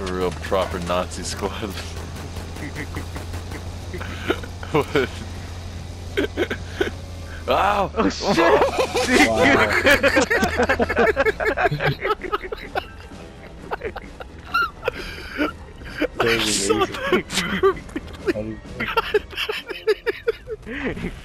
a real proper Nazi squad. What? Ow! Oh shit! That was amazing.